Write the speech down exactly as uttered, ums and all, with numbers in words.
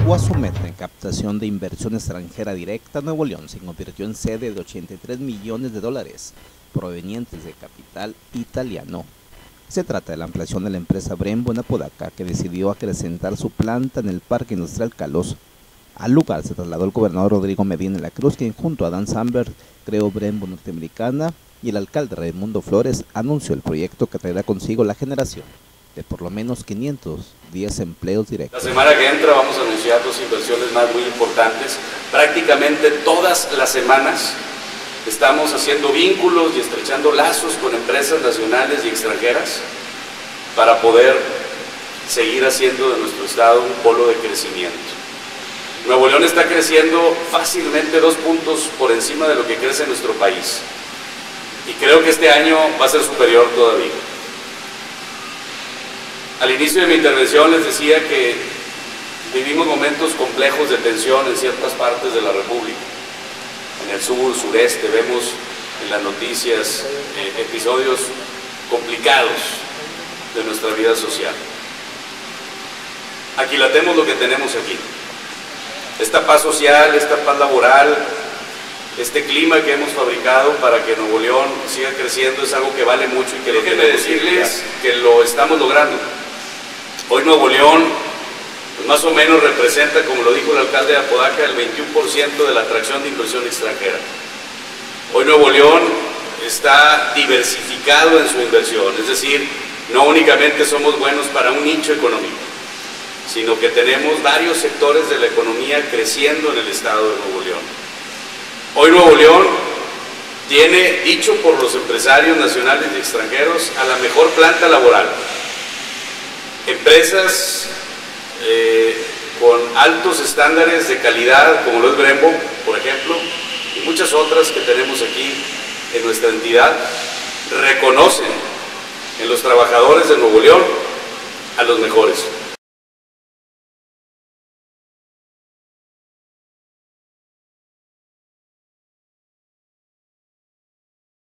O a su meta en captación de inversión extranjera directa, Nuevo León se convirtió en sede de ochenta y tres millones de dólares provenientes de capital italiano. Se trata de la ampliación de la empresa Brembo en Apodaca, que decidió acrecentar su planta en el Parque Industrial Kalos. Al lugar se trasladó el gobernador Rodrigo Medina de la Cruz, quien junto a Dan Sandberg creó Brembo Norteamericana, y el alcalde Raimundo Flores anunció el proyecto que traerá consigo la generación de por lo menos quinientos diez empleos directos. La semana que entra vamos a anunciar dos inversiones más muy importantes. Prácticamente todas las semanas estamos haciendo vínculos y estrechando lazos con empresas nacionales y extranjeras para poder seguir haciendo de nuestro estado un polo de crecimiento. Nuevo León está creciendo fácilmente dos puntos por encima de lo que crece nuestro país. Y creo que este año va a ser superior todavía. Al inicio de mi intervención les decía que vivimos momentos complejos de tensión en ciertas partes de la República. En el sur, sureste, vemos en las noticias eh, episodios complicados de nuestra vida social. Aquilatemos lo que tenemos aquí. Esta paz social, esta paz laboral, este clima que hemos fabricado para que Nuevo León siga creciendo es algo que vale mucho y que déjenme decirles que lo estamos logrando. Hoy Nuevo León pues más o menos representa, como lo dijo el alcalde de Apodaca, el veintiuno por ciento de la atracción de inversión extranjera. Hoy Nuevo León está diversificado en su inversión, es decir, no únicamente somos buenos para un nicho económico, sino que tenemos varios sectores de la economía creciendo en el estado de Nuevo León. Hoy Nuevo León tiene, dicho por los empresarios nacionales y extranjeros, a la mejor planta laboral. Empresas eh, con altos estándares de calidad, como lo es Brembo, por ejemplo, y muchas otras que tenemos aquí en nuestra entidad, reconocen en los trabajadores de Nuevo León a los mejores.